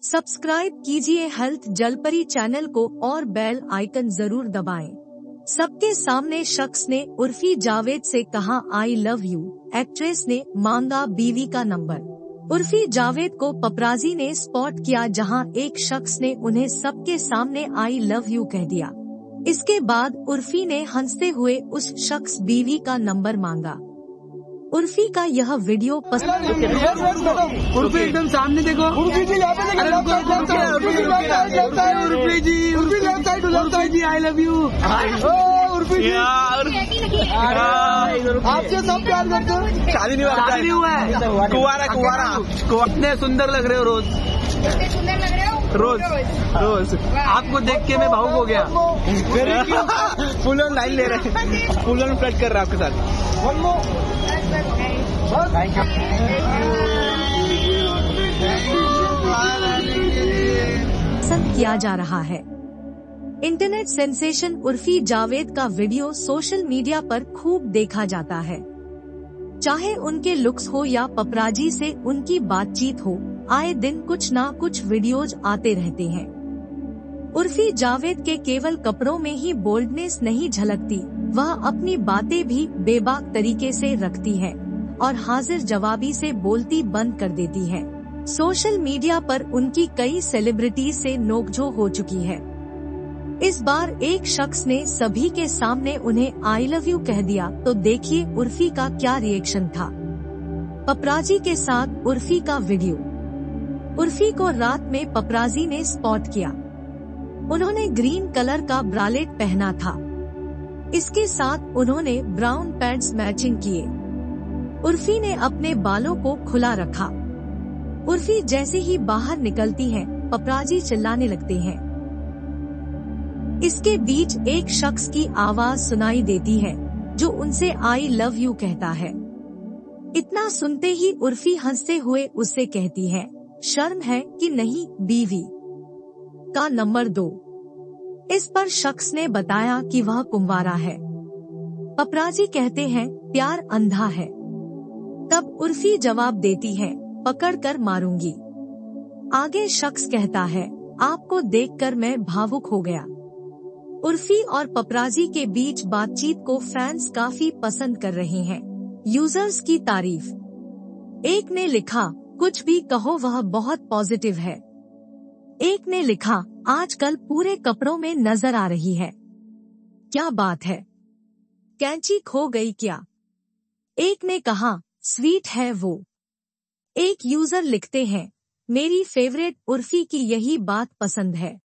Subscribe कीजिए health जलपरी channel को और बेल आइकन जरूर दबाएं। सबके सामने शख्स ने उर्फी जावेद से कहा आई लव यू। एक्ट्रेस ने मांगा बीवी का नंबर। उर्फी जावेद को पपराजी ने स्पॉट किया, जहां एक शख्स ने उन्हें सबके सामने आई लव यू कह दिया। इसके बाद उर्फी ने हंसते हुए उस शख्स बीवी का नंबर मांगा। उर्फी का यह वीडियो पसंद उर्फी एकदम सामने देखो। Urfi ji I love you. Urfi ji आपसे सब प्यार करते हो। शादी नहीं हुआ है। कुंवारा कितने सुंदर लग रहे हो रोज। सुंदर लग रहे हो रोज आपको देख के मैं भावुक हो गया। फुल ऑन लाइन ले रहे हैं, फुल ऑन फ्लर्ट कर रहा है आपके साथ। Thank you. पसंद किया जा रहा है। इंटरनेट सेंसेशन उर्फी जावेद का वीडियो सोशल मीडिया पर खूब देखा जाता है। चाहे उनके लुक्स हो या पपराजी से उनकी बातचीत हो, आए दिन कुछ ना कुछ वीडियोज आते रहते हैं। उर्फी जावेद के केवल कपड़ों में ही बोल्डनेस नहीं झलकती, वह अपनी बातें भी बेबाक तरीके से रखती है और हाजिर जवाबी से बोलती बंद कर देती है। सोशल मीडिया पर उनकी कई सेलिब्रिटीज से नोकझोंक हो चुकी है। इस बार एक शख्स ने सभी के सामने उन्हें आई लव यू कह दिया, तो देखिए उर्फी का क्या रिएक्शन था। पपराजी के साथ उर्फी का वीडियो। उर्फी को रात में पपराजी ने स्पॉट किया। उन्होंने ग्रीन कलर का ब्रालेट पहना था। इसके साथ उन्होंने ब्राउन पैंट्स मैचिंग किए। उर्फी ने अपने बालों को खुला रखा। उर्फी जैसे ही बाहर निकलती हैं, पपराजी चिल्लाने लगते हैं। इसके बीच एक शख्स की आवाज सुनाई देती है जो उनसे आई लव यू कहता है। इतना सुनते ही उर्फी हंसते हुए उससे कहती है, शर्म है कि नहीं बीवी का नंबर दो। इस पर शख्स ने बताया कि वह कुंवारा है। पपराजी कहते हैं प्यार अंधा है। तब उर्फी जवाब देती है, पकड़कर मारूंगी। आगे शख्स कहता है, आपको देखकर मैं भावुक हो गया। उर्फी और पपराजी के बीच बातचीत को फैंस काफी पसंद कर रहे हैं। यूजर्स की तारीफ। एक ने लिखा, कुछ भी कहो वह बहुत पॉजिटिव है। एक ने लिखा, आजकल पूरे कपड़ों में नजर आ रही है। क्या बात है, कैंची खो गई क्या। एक ने कहा, स्वीट है वो। एक यूजर लिखते हैं, मेरी फेवरेट उर्फी की यही बात पसंद है।